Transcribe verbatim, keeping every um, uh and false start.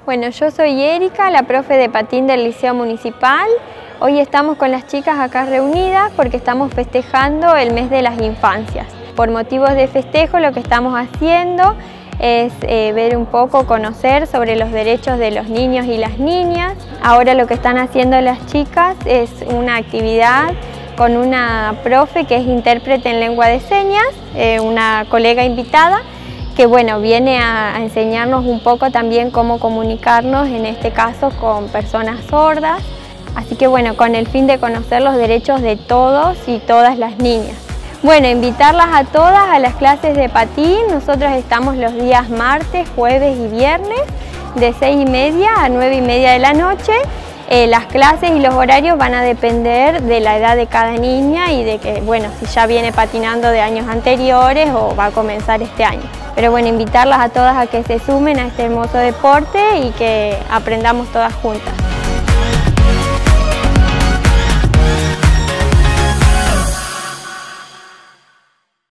Bueno, yo soy Erika, la profe de patín del Liceo Municipal. Hoy estamos con las chicas acá reunidas porque estamos festejando el mes de las infancias. Por motivos de festejo lo que estamos haciendo es eh, ver un poco, conocer sobre los derechos de los niños y las niñas. Ahora lo que están haciendo las chicas es una actividad con una profe que es intérprete en lengua de señas, eh, una colega invitada, que bueno, viene a, a enseñarnos un poco también cómo comunicarnos, en este caso con personas sordas. Así que bueno, con el fin de conocer los derechos de todos y todas las niñas. Bueno, invitarlas a todas a las clases de patín. Nosotros estamos los días martes, jueves y viernes de seis y media a nueve y media de la noche. Eh, las clases y los horarios van a depender de la edad de cada niña y de que, bueno, si ya viene patinando de años anteriores o va a comenzar este año. Pero bueno, invitarlas a todas a que se sumen a este hermoso deporte y que aprendamos todas juntas.